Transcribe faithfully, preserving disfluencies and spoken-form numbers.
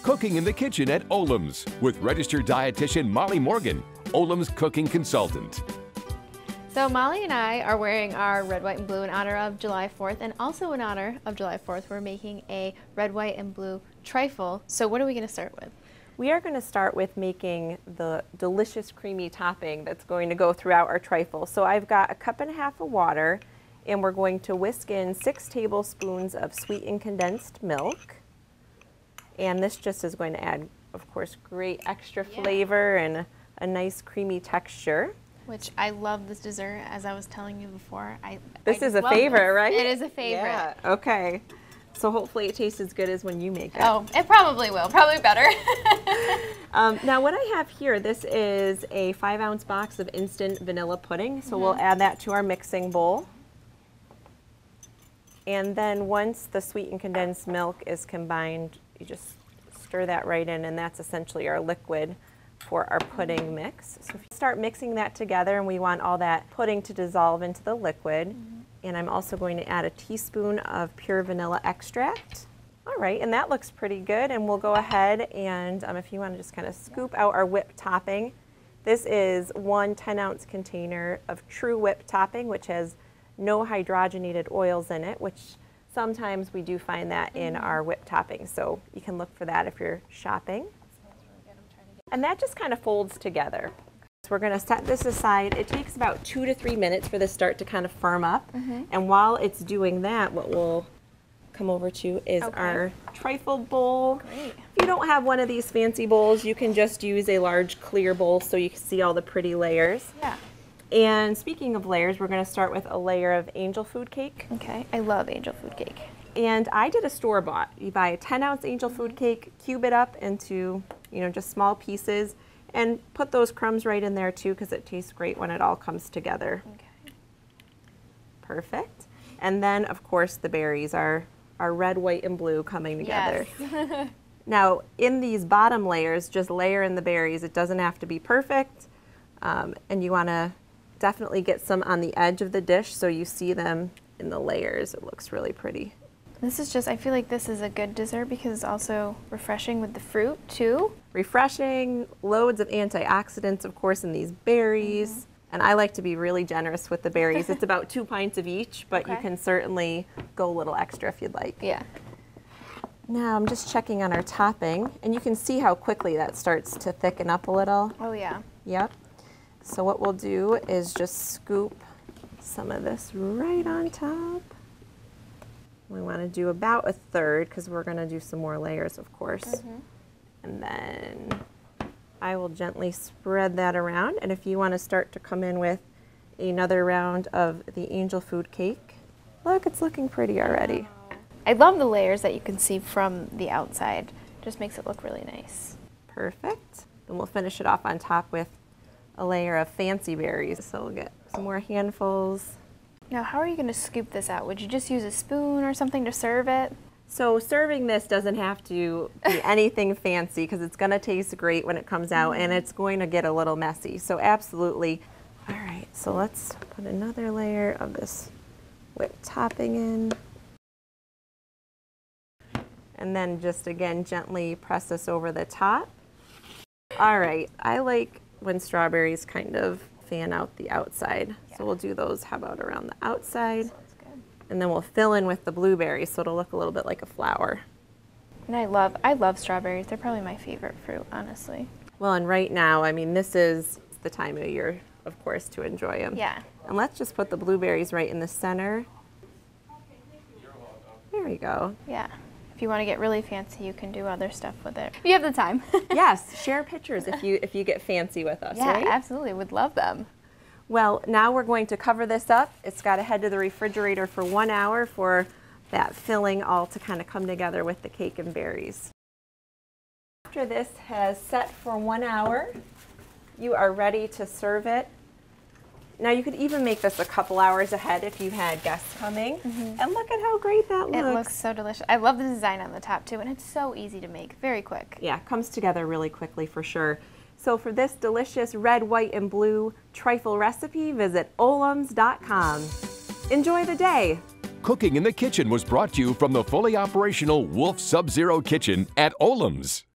Cooking in the Kitchen at Olam's with registered dietitian Molly Morgan, Olam's cooking consultant. So Molly and I are wearing our red, white, and blue in honor of July fourth, and also in honor of July fourth, we're making a red, white, and blue trifle. So what are we going to start with? We are going to start with making the delicious creamy topping that's going to go throughout our trifle. So I've got a cup and a half of water, and we're going to whisk in six tablespoons of sweetened condensed milk. And this just is going to add, of course, great extra Yeah. flavor and a, a nice creamy texture. Which I love this dessert, as I was telling you before. I This I is a love favorite, this. right? It is a favorite. Yeah, okay. So hopefully it tastes as good as when you make it. Oh, it probably will. Probably better. um, now what I have here, this is a five ounce box of instant vanilla pudding. So Mm-hmm. we'll add that to our mixing bowl. And then once the sweetened condensed milk is combined, you just stir that right in, and that's essentially our liquid for our pudding mix. So if you start mixing that together, and we want all that pudding to dissolve into the liquid, mm-hmm. and I'm also going to add a teaspoon of pure vanilla extract. All right, and that looks pretty good, and we'll go ahead and um, if you want to just kind of scoop out our whipped topping. This is one ten ounce container of true whipped topping, which has no hydrogenated oils in it, which sometimes we do find that in our whipped topping, so you can look for that if you're shopping. And that just kind of folds together. So we're going to set this aside. It takes about two to three minutes for this start to kind of firm up. Mm-hmm. And while it's doing that, what we'll come over to is okay. our trifle bowl. Great. If you don't have one of these fancy bowls, you can just use a large clear bowl so you can see all the pretty layers. Yeah. And speaking of layers, we're going to start with a layer of angel food cake. Okay, I love angel food cake. And I did a store-bought. You buy a ten ounce angel food cake, cube it up into, you know, just small pieces, and put those crumbs right in there too, because it tastes great when it all comes together. Okay. Perfect. And then, of course, the berries are, are red, white, and blue coming together. Yes. Now, in these bottom layers, just layer in the berries. It doesn't have to be perfect, um, and you want to definitely get some on the edge of the dish so you see them in the layers. It looks really pretty. This is just, I feel like this is a good dessert because it's also refreshing with the fruit too. Refreshing, loads of antioxidants, of course, in these berries. Mm-hmm. And I like to be really generous with the berries. It's about two pints of each, but okay. you can certainly go a little extra if you'd like. Yeah. Now I'm just checking on our topping, and you can see how quickly that starts to thicken up a little. Oh yeah. Yep. So what we'll do is just scoop some of this right on top. We want to do about a third because we're going to do some more layers, of course. Mm-hmm. And then I will gently spread that around. And if you want to start to come in with another round of the angel food cake, look, it's looking pretty already. I love the layers that you can see from the outside. Just makes it look really nice. Perfect. Then we'll finish it off on top with a layer of fancy berries. So we'll get some more handfuls. Now, how are you going to scoop this out? Would you just use a spoon or something to serve it? So serving this doesn't have to be anything fancy because it's going to taste great when it comes out, mm-hmm. and it's going to get a little messy. So absolutely. All right, so let's put another layer of this whipped topping in. And then just again gently press this over the top. All right, I like when strawberries kind of fan out the outside. Yeah. So we'll do those, how about around the outside? Sounds good. And then we'll fill in with the blueberries so it'll look a little bit like a flower. And I love, I love strawberries. They're probably my favorite fruit, honestly. Well, and right now, I mean, this is the time of year, of course, to enjoy them. Yeah. And let's just put the blueberries right in the center. There we go. Yeah. If you want to get really fancy, you can do other stuff with it. You have the time. Yes, share pictures if you if you get fancy with us, yeah, right? absolutely. Would love them. Well, now we're going to cover this up. It's got to head to the refrigerator for one hour for that filling all to kind of come together with the cake and berries. After this has set for one hour, you are ready to serve it. Now you could even make this a couple hours ahead if you had guests coming. Mm-hmm. And look at how great that looks. It looks so delicious. I love the design on the top too, and it's so easy to make, very quick. Yeah, it comes together really quickly for sure. So for this delicious red, white, and blue trifle recipe, visit olams dot com. Enjoy the day. Cooking in the Kitchen was brought to you from the fully operational Wolf Sub-Zero Kitchen at Olam's.